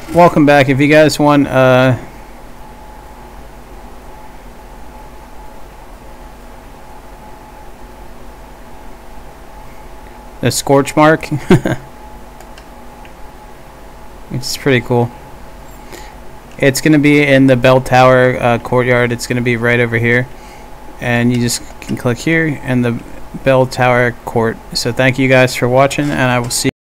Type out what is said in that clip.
welcome back. If you guys want the Scorch mark, it's pretty cool. It's going to be in the bell tower courtyard. It's going to be right over here, and you just can click here and the bell tower court. So thank you guys for watching, and I will see you